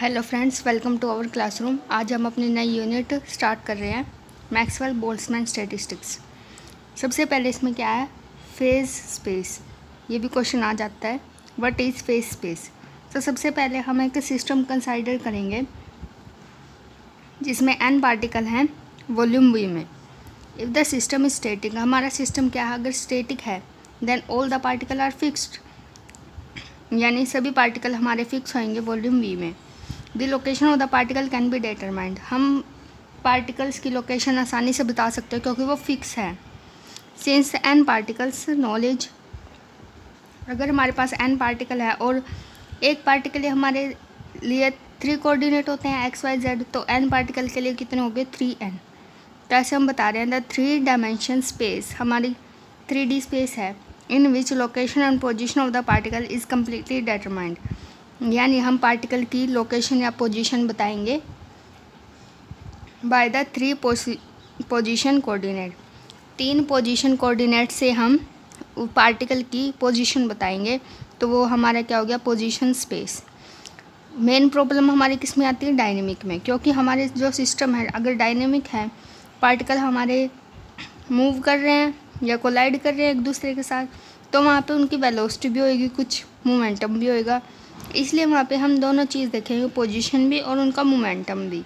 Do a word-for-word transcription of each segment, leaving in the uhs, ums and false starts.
Hello friends, welcome to our classroom. आज हम अपनी नई यूनिट स्टार्ट कर रहे हैं, मैक्सवेल बोल्ट्जमैन स्टैटिस्टिक्स। सबसे पहले इसमें क्या है, फेज स्पेस। ये भी क्वेश्चन आ जाता है, व्हाट इज़ फेज स्पेस। तो सबसे पहले हम एक सिस्टम कंसाइडर करेंगे जिसमें एन पार्टिकल हैं वॉल्यूम वी में। If the system is static, हमारा सिस्टम क्या है, अगर स्टैटिक है then all the particle are fixed, यानी सभी पार्टिकल हमारे फिक्स होंगे वॉल्यूम वी में। The location of the particle can be determined, हम पार्टिकल्स की लोकेशन आसानी से बता सकते हैं क्योंकि वो फिक्स है। सिंस एन पार्टिकल्स नॉलेज, अगर हमारे पास एन पार्टिकल है और एक पार्टिकल हमारे लिए थ्री कोऑर्डिनेट होते हैं एक्स वाई जेड, तो एन पार्टिकल के लिए कितने हो गए, थ्री एन। तो ऐसे हम बता रहे हैं द थ्री डायमेंशन स्पेस हमारी थ्री डी स्पेस है in which location and position of the particle is completely determined, यानी हम पार्टिकल की लोकेशन या पोजीशन बताएंगे by the three position coordinate. तीन पोजीशन कोऑर्डिनेट से हम पार्टिकल की पोजीशन बताएंगे, तो वो हमारा क्या हो गया, पोजीशन स्पेस। मेन प्रॉब्लम हमारी किस में आती है, डायनेमिक में, क्योंकि हमारे जो सिस्टम है अगर डायनेमिक है, पार्टिकल हमारे मूव कर रहे हैं या कोलाइड कर रहे हैं एक दूसरे के साथ, तो वहाँ पे उनकी वेलोसिटी भी होएगी, कुछ मोमेंटम भी होएगा, इसलिए वहाँ पे हम दोनों चीज़ देखेंगे, पोजीशन भी और उनका मोमेंटम भी।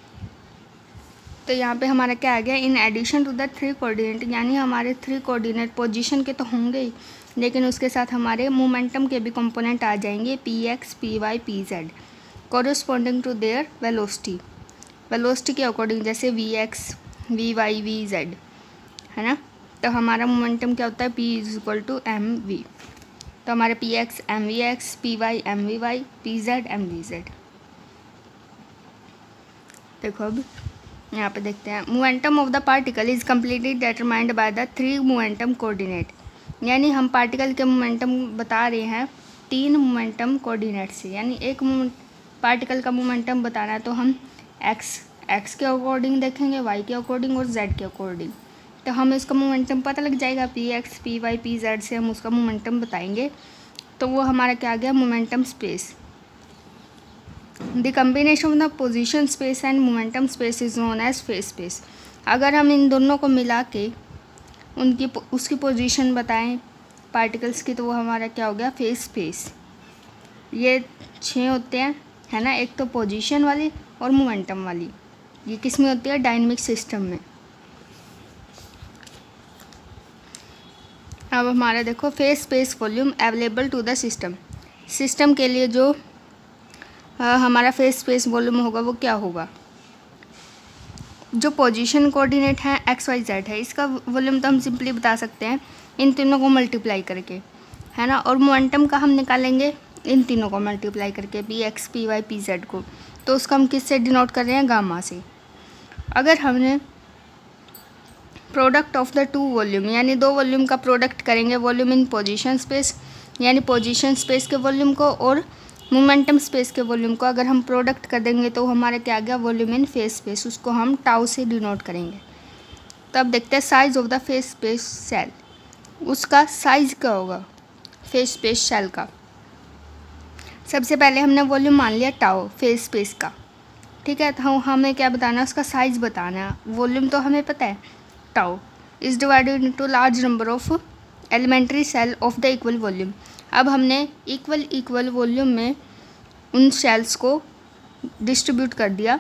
तो यहाँ पे हमारा क्या आ गया, in addition to the three coordinate, यानी हमारे थ्री कोऑर्डिनेट पोजीशन के तो होंगे ही, लेकिन उसके साथ हमारे मोमेंटम के भी कंपोनेंट आ जाएंगे, P x P Y P Z, corresponding to their velocity. Velocity के अकॉर्डिंग, जैसे V X V Y V Z है ना, तो हमारा मोमेंटम क्या होता है, P is equal to M V. तो हमारे P X M V X, P Y M V Y, P Z M V Z. देखो अब यहाँ पे देखते हैं, momentum of the particle is completely determined by the three momentum coordinate, यानी हम पार्टिकल के मोमेंटम बता रहे हैं तीन मोमेंटम कोऑर्डिनेट से, यानी एक पार्टिकल का मोमेंटम बताना है तो हम एक्स एक्स के अकॉर्डिंग देखेंगे, वाई के अकॉर्डिंग और जेड के अकॉर्डिंग, तो हमें उसका मोमेंटम पता लग जाएगा, P x P Y P Z से हम उसका मोमेंटम बताएंगे, तो वो हमारा क्या आ गया, momentum space. The combination of the position space and momentum space is known as phase space. अगर हम इन दोनों को मिला के उनकी उसकी पोजीशन बताएं पार्टिकल्स की, तो वो हमारा क्या हो गया, फेज स्पेस। ये छः होते हैं है ना, एक तो पोजीशन वाली और मोमेंटम वाली, ये किस में होती है, डायनेमिक सिस्टम में। अब हमारा देखो, phase space volume available to the system. System के लिए जो आ, हमारा फेज स्पेस वॉल्यूम होगा वो क्या होगा, जो पोजीशन कोऑर्डिनेट है एक्स वाई जेड है, इसका वॉल्यूम तो हम सिंपली बता सकते हैं इन तीनों को मल्टीप्लाई करके, है ना, और मोमेंटम का हम निकालेंगे इन तीनों को मल्टीप्लाई करके, P x P Y P Z को, तो उसको हम किससे डिनोट कर रहे हैं, गामा से। अगर हमने product of the two volume, यानी दो वॉल्यूम का प्रोडक्ट करेंगे, वॉल्यूम इन पोजीशन स्पेस, यानी पोजीशन स्पेस के वॉल्यूम को और मोमेंटम स्पेस के वॉल्यूम को अगर हम प्रोडक्ट कर देंगे, तो हमारा क्या आ गया, वॉल्यूम इन फेज स्पेस, उसको हम टाउ से डिनोट करेंगे। तब देखते हैं size of the phase space cell, उसका साइज क्या होगा फेज स्पेस सेल का। सबसे पहले हमने वॉल्यूम मान लिया टाउ फेज स्पेस का, ठीक है, तो हमें क्या बताना है, उसका साइज बताना है। वॉल्यूम तो हमें पता है, tau is divided into large number of elementary cell of the equal volume. अब हमने इक्वल इक्वल वॉल्यूम में उन सेल्स को डिस्ट्रीब्यूट कर दिया।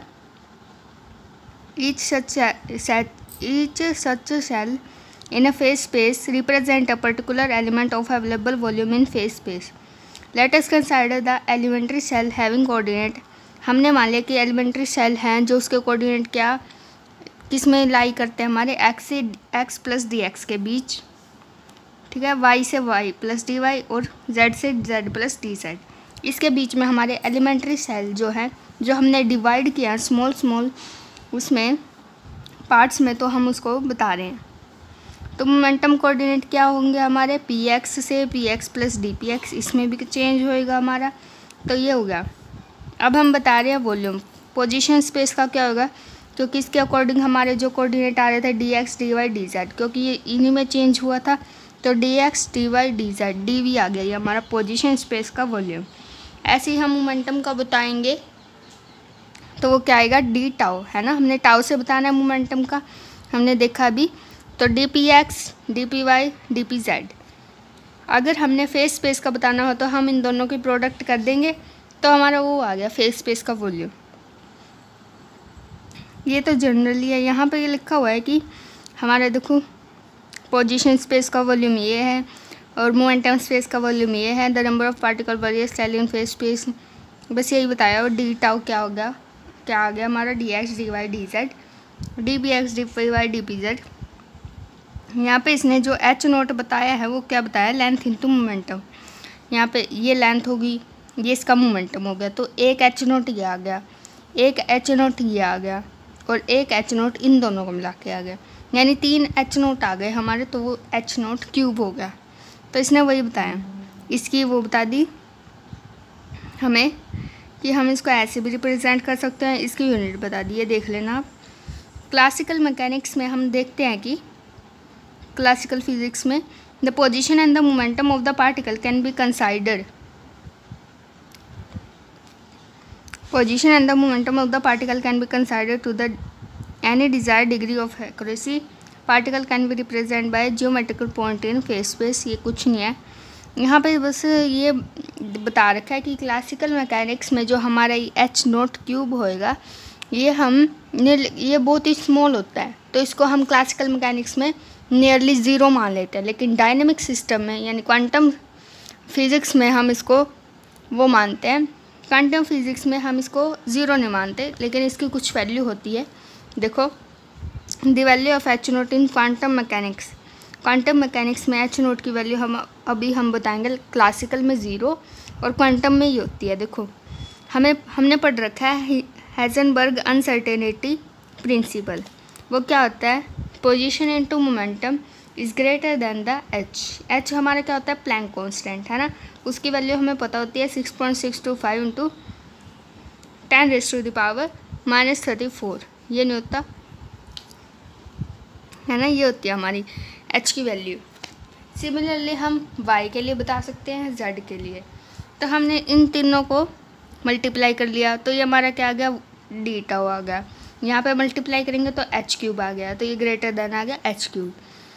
Each such each such cell in a phase space represent a particular element of available volume in phase space. Let us consider the elementary cell having coordinate. हमने मान लिया कि elementary cell हैं जो उसके कोऑर्डिनेट क्या किस में लाई करते हैं, हमारे एक्स से एक्स प्लस डी एक्स के बीच, ठीक है, वाई से वाई प्लस डी वाई और जेड से जेड प्लस डी जेड, इसके बीच में हमारे एलिमेंट्री सेल जो है, जो हमने डिवाइड किया स्मॉल स्मॉल उसमें पार्ट्स में, तो हम उसको बता रहे हैं। तो मोमेंटम कोऑर्डिनेट क्या होंगे हमारे, पी एक्स से P x plus D P X, इसमें भी चेंज होएगा हमारा, तो ये हो गया। अब हम बता रहे हैं वॉल्यूम, पोजीशन स्पेस का क्या होगा, क्योंकि इसके अकॉर्डिंग हमारे जो कोऑर्डिनेट आ रहे थे d x d y d z, क्योंकि ये इन्हीं में चेंज हुआ था, तो d x d y d z d v आ गया, ये हमारा पोजीशन स्पेस का वॉल्यूम। ऐसे ही हम मोमेंटम का बताएंगे तो वो क्या आएगा, डी टाउ, है ना। हमने टाउ से बताना है मोमेंटम का, हमने देखा अभी। तो d P x, d p y, d p z. अगर हमने फेस स्पेस का बताना हो तो हम इन दोनों की प्रोडक्ट कर देंगे, तो हमारा वो आ गया फेस स्पेस का वॉल्यूम। ये तो जनरली है। यहाँ पे ये लिखा हुआ है कि हमारा देखो पोजीशन स्पेस का वॉल्यूम ये है और मोमेंटम स्पेस का वॉल्यूम ये है। The number of particle various cell in phase space, बस यही बताया। और डी टाउ क्या हो गया, क्या आ गया हमारा, d x, d y, d z, d P x, d p y, d p z. यहाँ पे इसने जो एच नोट बताया है वो क्या बताया, लेंथ इंटू मोमेंटम। यहाँ पे ये लेंथ होगी, ये इसका मोमेंटम हो गया, तो एक एच नोट ये आ गया, एक एच नोट ये आ गया और एक एच नोट इन दोनों को मिला के आ गया, यानी तीन एच नोट आ गए हमारे। तो वो एच नोट क्यूब हो गया। तो इसने वही बताया, इसकी वो बता दी हमें कि हम इसको ऐसे भी रिप्रेजेंट कर सकते हैं, इसकी यूनिट बता दी, ये देख लेना आप। क्लासिकल मैकेनिक्स में हम देखते हैं कि क्लासिकल फिजिक्स में the position and the momentum of the particle can be considered Position and the momentum of the particle can be considered to the any desired degree of accuracy. Particle can be represented by geometrical point in phase space. ये कुछ नहीं है, यहाँ पे बस ये बता रखा है कि क्लासिकल मैकेनिक्स में जो हमारा एच नोट क्यूब होएगा, ये हम ये बहुत ही स्मॉल होता है, तो इसको हम क्लासिकल मैकेनिक्स में नियरली ज़ीरो मान लेते हैं। लेकिन डायनेमिक सिस्टम में यानी क्वांटम फिज़िक्स में हम इसको वो मानते हैं। क्वांटम फिज़िक्स में हम इसको ज़ीरो नहीं मानते, लेकिन इसकी कुछ वैल्यू होती है। देखो, the value of h nought in quantum mechanics, quantum mechanics में एच नोट की वैल्यू हम अभी हम बताएंगे, क्लासिकल में ज़ीरो और क्वांटम में ही होती है। देखो, हमें हमने पढ़ रखा है हाइजेनबर्ग अनसर्टेनिटी प्रिंसिपल। वो क्या होता है, position into momentum is greater than the h. H हमारा क्या होता है, प्लैंक कांस्टेंट, है ना। उसकी वैल्यू हमें पता होती है six point six two five into ten raise to the power minus thirty four. ये नहीं होता, है ना, ये होती है हमारी एच की वैल्यू। सिमिलरली हम वाई के लिए बता सकते हैं, जेड के लिए। तो हमने इन तीनों को मल्टीप्लाई कर लिया, तो ये हमारा क्या आ गया, डी टाउ आ गया। यहाँ पे मल्टीप्लाई करेंगे तो एच क्यूब आ गया, तो ये ग्रेटर देन आ गया एच क्यूब।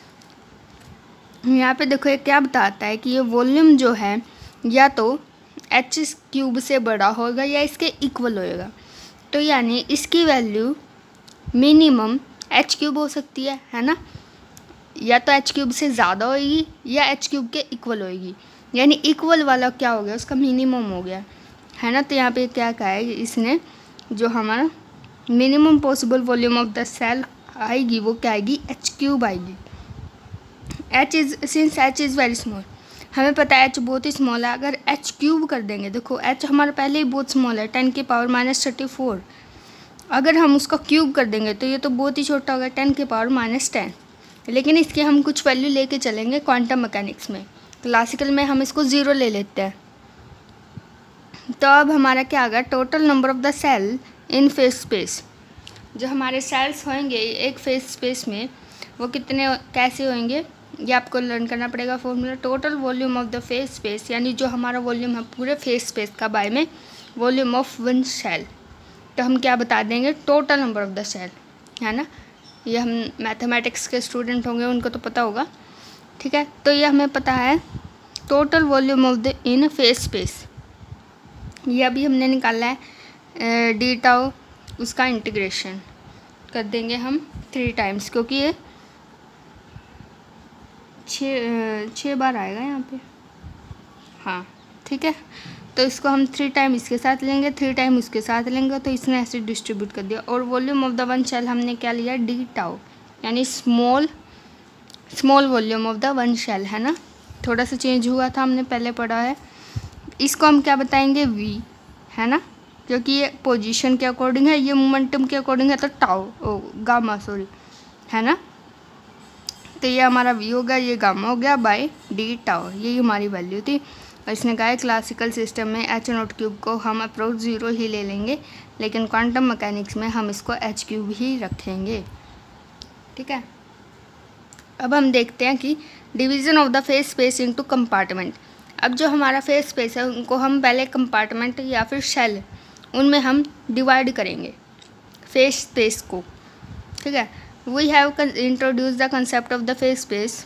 यहाँ पे देखो ये क्या बताता है कि ये वॉल्यूम जो है या तो एच क्यूब से बड़ा होगा या इसके इक्वल होएगा। तो यानी इसकी वैल्यू मिनिमम एच क्यूब हो सकती है, है ना, या तो एच क्यूब से ज़्यादा होएगी या एच क्यूब के इक्वल होएगी। यानी इक्वल वाला क्या हो गया, उसका मिनिमम हो गया, है ना। तो यहाँ पे क्या कहा है इसने, जो हमारा minimum possible volume of the cell आएगी वो क्या आएगी, एच क्यूब आएगी। H is since h is very small, हमें पता है एच बहुत ही स्मॉल है। अगर एच क्यूब कर देंगे, देखो एच हमारा पहले ही बहुत स्मॉल है, टेन के पावर माइनस थर्टी फोर। अगर हम उसका क्यूब कर देंगे तो ये तो बहुत ही छोटा होगा, टेन के पावर माइनस टेन। लेकिन इसके हम कुछ वैल्यू लेके चलेंगे क्वांटम मैकेनिक्स में। क्लासिकल में हम इसको ज़ीरो ले लेते हैं। तो अब हमारा क्या आ गया, total number of the cell in phase space. जो हमारे सेल्स होंगे एक फेस स्पेस में, वो कितने कैसे होंगे, ये आपको लर्न करना पड़ेगा formula. Total volume of the phase space, यानी जो हमारा वॉल्यूम है पूरे फेस स्पेस का, बाय में वॉल्यूम ऑफ वन सेल। तो हम क्या बता देंगे, total number of the cell, है ना। ये हम मैथमेटिक्स के स्टूडेंट होंगे, उनको तो पता होगा, ठीक है। तो ये हमें पता है total volume of the in phase space. ये अभी हमने निकाला है डी टाउ, उसका इंटीग्रेशन कर देंगे हम थ्री टाइम्स, क्योंकि ये छः छः बार आएगा यहाँ पे, हाँ ठीक है। तो इसको हम थ्री टाइम इसके साथ लेंगे, थ्री टाइम उसके साथ लेंगे, तो इसने ऐसे डिस्ट्रीब्यूट कर दिया। और volume of the one cell हमने क्या लिया, डी टाउ, यानी small small volume of the one cell, है ना। थोड़ा सा चेंज हुआ था, हमने पहले पढ़ा है। इसको हम क्या बताएंगे, वी, है ना, क्योंकि ये पोजीशन के अकॉर्डिंग है, ये मोमेंटम के अकॉर्डिंग है, तो टाउ ओ गामा सॉरी, है ना। तो ये हमारा वी होगा, ये गामा हो गया बाय डी टाउ, यही हमारी वैल्यू थी। और इसने कहा है क्लासिकल सिस्टम में एच नॉट क्यूब को हम अप्रोक्स ज़ीरो ही ले लेंगे, लेकिन क्वांटम मैकेनिक्स में हम इसको एच क्यूब ही रखेंगे, ठीक है। अब हम देखते हैं कि division of the phase space into compartment. अब जो हमारा फेस स्पेस है उनको हम पहले कंपार्टमेंट या फिर शेल उनमें हम डिवाइड करेंगे फेज स्पेस को, ठीक है। We have introduce the concept of the phase space.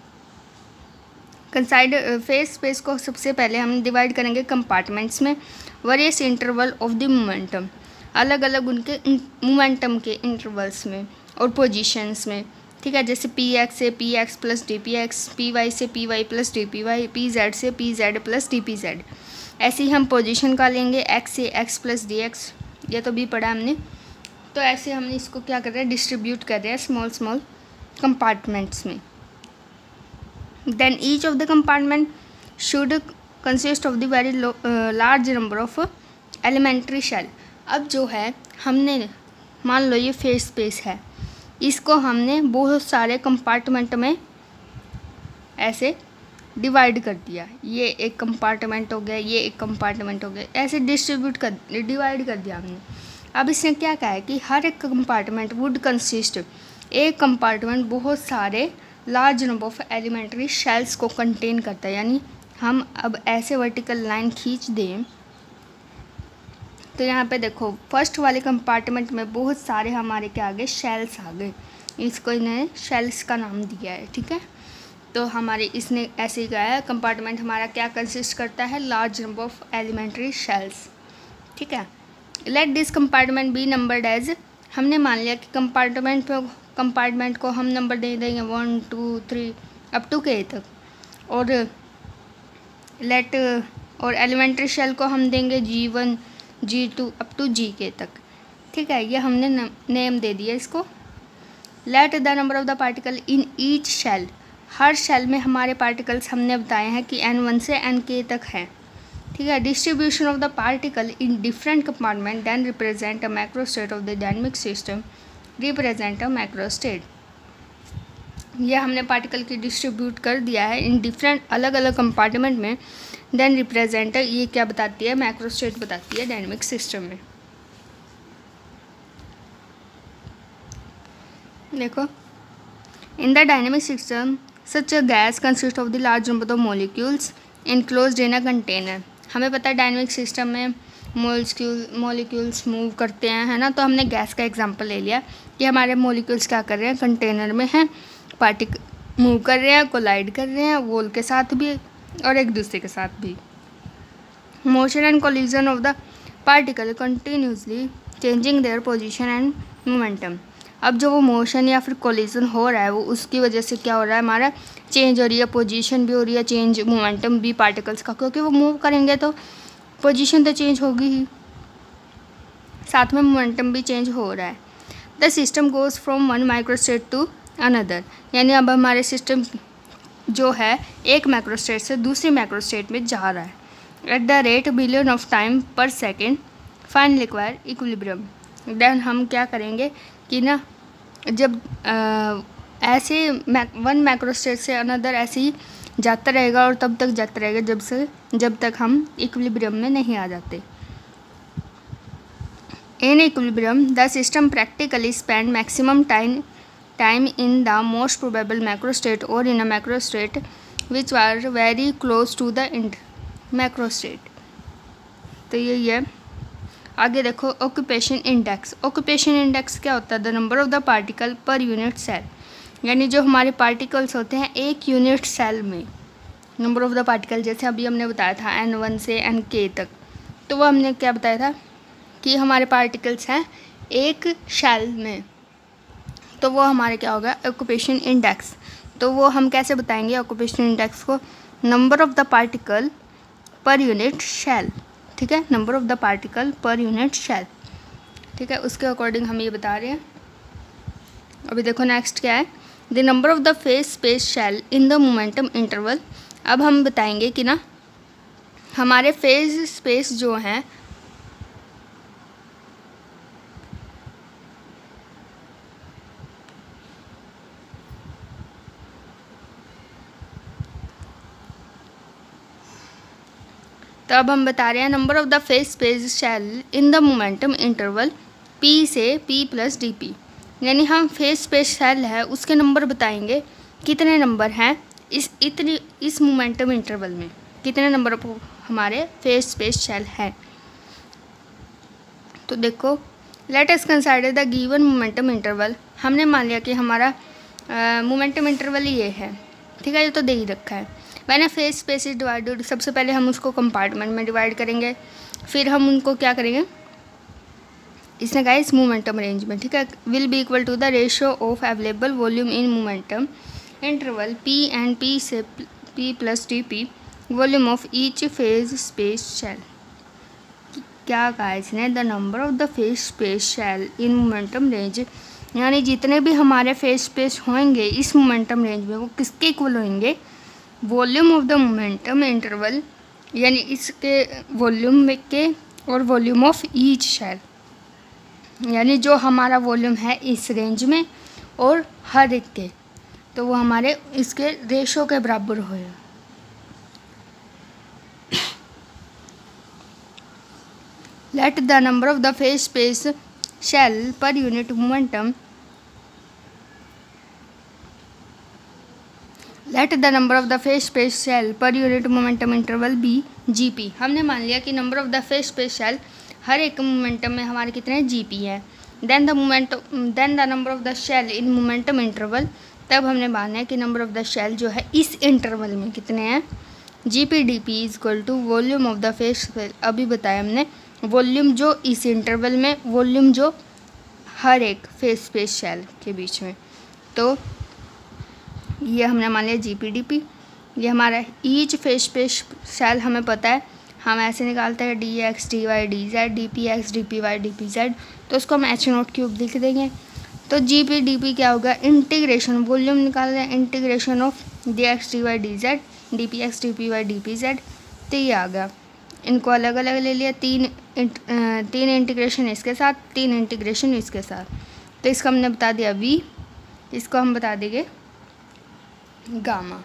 Consider phase space को सबसे पहले हम डिवाइड करेंगे कंपार्टमेंट्स में, various interval of the momentum, अलग अलग उनके मोमेंटम के इंटरवल्स में और पोजीशंस में, ठीक है। जैसे पी एक्स से P x plus D P x, P y से p y plus D p Y, P Z से p z plus D p z. ऐसे ही हम पोजीशन का लेंगे, एक्स से एक्स प्लस डी एक्स, ये तो भी पढ़ा हमने। तो ऐसे हमने इसको क्या कर रहे हैं, डिस्ट्रीब्यूट कर रहे हैं स्मॉल स्मॉल कंपार्टमेंट्स में। Then each of the compartment should consist of the very large number of elementary shell. अब जो है हमने मान लो ये फेज स्पेस है, इसको हमने बहुत सारे कंपार्टमेंट में ऐसे डिवाइड कर दिया। ये एक कंपार्टमेंट हो गया, ये एक कंपार्टमेंट हो गया, ऐसे डिस्ट्रीब्यूट कर डिवाइड कर दिया हमने। अब इसने क्या कहा है कि हर एक कंपार्टमेंट वुड कंसिस्ट, एक कंपार्टमेंट बहुत सारे large number of elementary shells को कंटेन करता है। यानी हम अब ऐसे वर्टिकल लाइन खींच दें तो यहाँ पे देखो फर्स्ट वाले कंपार्टमेंट में बहुत सारे हमारे क्या आ गए, शेल्स आ गए। इसको इन्हें शेल्स का नाम दिया है, ठीक है। तो हमारे इसने ऐसे ही कहा है कंपार्टमेंट हमारा क्या कंसिस्ट करता है, large number of elementary shells, ठीक है। Let this compartment be numbered as, हमने मान लिया कि कंपार्टमेंट पे कंपार्टमेंट को हम नंबर दे देंगे one two three up to k तक, और लेट और एलिमेंट्री शेल को हम देंगे g one g two up to g k तक, ठीक है। ये हमने नेम दे दिया इसको। Let the number of the particle in each shell, हर शेल में हमारे पार्टिकल्स हमने बताए हैं कि एन वन से एन के तक है, ठीक है। Distribution of the particle in different compartment then represent a macro state of the dynamic system, represent a macro state. यह हमने पार्टिकल की डिस्ट्रीब्यूट कर दिया है इन डिफरेंट अलग अलग कंपार्टमेंट में, देन रिप्रेजेंट ये क्या बताती है, मैक्रो स्टेट बताती है डायनेमिक सिस्टम में। देखो in the dynamic system such a gas consist of the large number of molecules enclosed in a container. हमें पता है डायनेमिक सिस्टम में मॉलिक्यूल मॉलिक्यूल्स मूव करते हैं, है ना। तो हमने गैस का एग्जांपल ले लिया कि हमारे मॉलिक्यूल्स क्या कर रहे हैं, कंटेनर में हैं, पार्टिकल मूव कर रहे हैं, कोलाइड कर रहे हैं वॉल के साथ भी और एक दूसरे के साथ भी। Motion and collision of the particle continuously changing their position and momentum. अब जो वो मोशन या फिर कोलिजन हो रहा है वो उसकी वजह से क्या हो रहा है, हमारा चेंज हो रही है, पोजीशन भी हो रही है चेंज, मोमेंटम भी पार्टिकल्स का, क्योंकि वो मूव करेंगे तो पोजीशन तो चेंज होगी ही, साथ में मोमेंटम भी चेंज हो रहा है। The system goes from one micro state to another, यानी अब हमारे सिस्टम जो है एक माइक्रो स्टेट से दूसरी माइक्रो स्टेट में जा रहा है। At the rate billion of time per second finally require equilibrium. Then हम क्या करेंगे कि ना जब आ, ऐसे वन माइक्रो स्टेट से अनदर ऐसे ही जाता रहेगा और तब तक जाता रहेगा जब से जब तक हम इक्विलिब्रियम में नहीं आ जाते। In equilibrium the system practically spend maximum time time in the most probable macro state और in a macro state which are very close to the end macro state. तो यही है। आगे देखो ऑक्यूपेशन इंडेक्स। ऑक्यूपेशन इंडेक्स क्या होता है, the number of the particle per unit cell, यानी जो हमारे पार्टिकल्स होते हैं एक यूनिट सेल में, नंबर ऑफ द पार्टिकल जैसे अभी हमने बताया था एन वन से एन के तक, तो वो हमने क्या बताया था कि हमारे पार्टिकल्स हैं एक सेल में, तो वो हमारे क्या होगा ऑक्यूपेशन इंडेक्स। तो वो हम कैसे बताएंगे ऑक्यूपेशन इंडेक्स को, number of the particle per unit cell, ठीक है, number of the particle per unit cell, ठीक है, उसके अकॉर्डिंग हम ये बता रहे हैं। अभी देखो नेक्स्ट क्या है, the number of the phase space cell in the momentum interval. अब हम बताएंगे कि ना हमारे फेज स्पेस जो हैं तो अब हम बता रहे हैं number of the phase space cell in the momentum interval p से पी प्लस डी पी, यानी हम फेज स्पेस सेल है उसके नंबर बताएंगे कितने नंबर हैं इस इतनी इस मोमेंटम इंटरवल में, कितने नंबर हमारे फेज स्पेस सेल हैं। तो देखो, let us consider the given momentum interval. हमने मान लिया कि हमारा मोमेंटम इंटरवल ये है, ठीक है, ये तो दे ही रखा है। When a phase space is divided, सबसे पहले हम उसको कंपार्टमेंट में डिवाइड करेंगे, फिर हम उनको क्या करेंगे, इसने कहा इस मोमेंटम रेंज में, ठीक है, will be equal to the ratio of available volume in momentum interval p and p से p plus t p volume of each phase space shell. क्या कहा इसने, the number of the phase space shell in momentum range, यानी जितने भी हमारे phase space होंगे इस मोमेंटम रेंज में वो किसके इक्वल होंगे, volume of the momentum interval, यानी इसके वॉल्यूम के और वॉल्यूम ऑफ ईच शेल, यानी जो हमारा वॉल्यूम है इस रेंज में और हर एक के, तो वो हमारे इसके रेशो के बराबर होगा। Let the number of the phase space shell per unit momentum let the number of the phase space shell per unit momentum interval be g p. हमने मान लिया कि number of the phase space shell हर एक momentum में हमारे कितने g p है। Then the moment then the number of the shell in momentum interval, तब हमने माना है कि नंबर ऑफ द शेल जो है इस इंटरवल में कितने हैं, g p d p is equal to volume of the phase space. अभी बताया हमने वॉल्यूम जो इस इंटरवल में, वॉल्यूम जो हर एक फेज स्पेस शेल के बीच में, तो ये हमने मान लिया जी पी डी पी। ये हमारा ईच फेज स्पेस शेल हमें पता है, हम ऐसे निकालते हैं d x d y d z d P x d p y d p z, तो उसको हम एच नोट क्यूब लिख देंगे। तो जी पी डी पी क्या होगा, इंटीग्रेशन, वॉल्यूम निकाल रहे हैं, integration of d x d y d z d P x d p y d p z, तो ये आ गया। इनको अलग अलग ले लिया, तीन तीन इंटीग्रेशन इसके साथ, तीन इंटीग्रेशन इसके साथ, तो इसको हमने बता दिया वी, इसको हम बता देंगे gamma.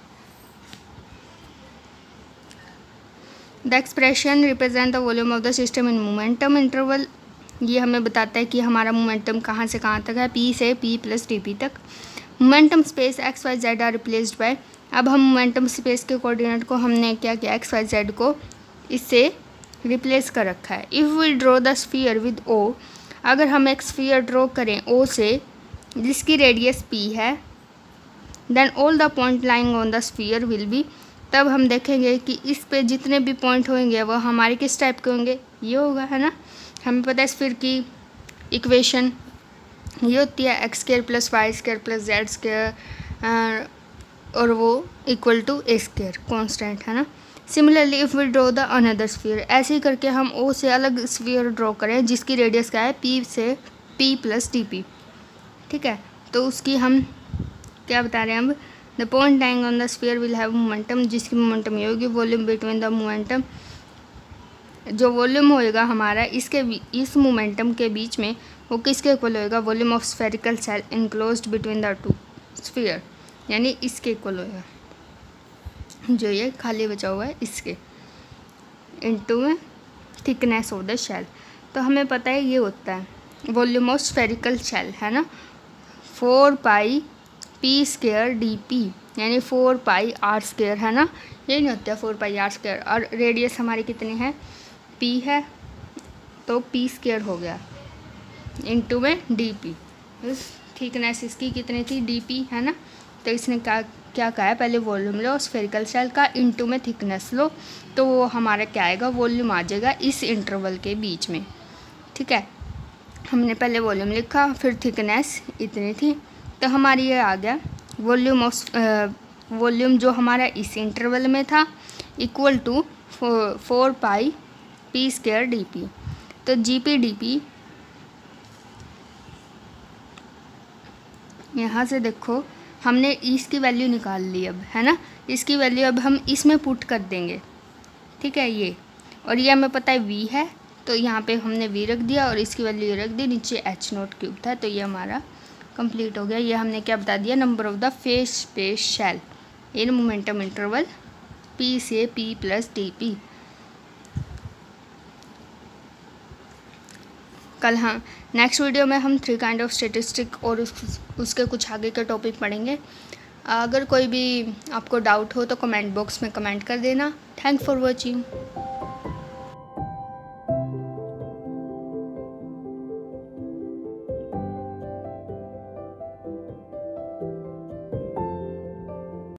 The expression represent the volume of the system in momentum interval, ये हमें बताता है कि हमारा मोमेंटम कहाँ से कहाँ तक है, पी से पी प्लस टी पी तक। Momentum space x Y z are replaced by, अब हम मोमेंटम स्पेस के कोऑर्डिनेट को हमने क्या किया, एक्स वाई जेड को इससे रिप्लेस कर रखा है। If we draw the sphere with o, अगर हम एक स्फीयर ड्रॉ करें ओ से जिसकी रेडियस पी है, then all the point lying on the sphere will be, तब हम देखेंगे कि इस पे जितने भी पॉइंट होंगे वो हमारे किस टाइप के होंगे, ये होगा, है ना। हमें पता है स्फीयर की इक्वेशन ये होती है x square plus y square plus z square, और वो equal to a square constant, है ना। Similarly if we draw the another sphere, ऐसे ही करके हम ओ से अलग स्फीयर ड्रॉ करें जिसकी रेडियस क्या है, पी से पी प्लस टी पी, ठीक है, तो उसकी हम क्या बता रहे हैं अब, the point lying on the sphere will have momentum, जिसकी मोमेंटम ये होगी वॉल्यूम बिटवीन द मोमेंटम, जो वॉल्यूम होएगा हमारा इसके इस मोमेंटम के बीच में वो किसके इक्वल होएगा, volume of spherical cell enclosed between the two sphere, यानी इसके इक्वल होएगा, जो ये खाली बचा हुआ है इसके, इनटू में थिकनेस ऑफ द शेल। तो हमें पता है ये होता है वॉल्यूम ऑफ स्फेरिकल शेल, है ना, four pi p square d p, यानी फोर पाई आर स्क्वायर, है ना, ये नहीं होता है फोर पाई आर स्क्वायर, और रेडियस हमारी कितनी है, पी है, तो पी स्क्वायर हो गया इनटू में डी पी, इस थिकनेस इसकी कितनी थी, डी पी, है ना। तो इसने क्या क्या कहा है, पहले वॉल्यूम लो स्फेरिकल शेल का, इनटू में थिकनेस लो, तो वो हमारा क्या आएगा, वॉल्यूम आ जाएगा इस इंटरवल के बीच में, ठीक है। हमने पहले वॉल्यूम लिखा, फिर थिकनेस इतनी थी, तो हमारी ये आ गया वॉल्यूम ऑफ वॉल्यूम जो हमारा इस इंटरवल में था equal to four pi p square d p. तो जी पी डी पी यहाँ से देखो हमने इसकी वैल्यू निकाल ली अब, है ना, इसकी वैल्यू अब हम इसमें पुट कर देंगे, ठीक है, ये, और ये हमें पता है वी है, तो यहाँ पे हमने वी रख दिया और इसकी वैल्यू रख दी, नीचे एच नोट क्यूब था, तो ये हमारा कंप्लीट हो गया। ये हमने क्या बता दिया, number of the phase space shell in momentum interval p से पी प्लस डी पी। कल हाँ नेक्स्ट वीडियो में हम थ्री काइंड ऑफ स्टेटिस्टिक और उस, उसके कुछ आगे के टॉपिक पढ़ेंगे। अगर कोई भी आपको डाउट हो तो कमेंट बॉक्स में कमेंट कर देना। Thank for watching.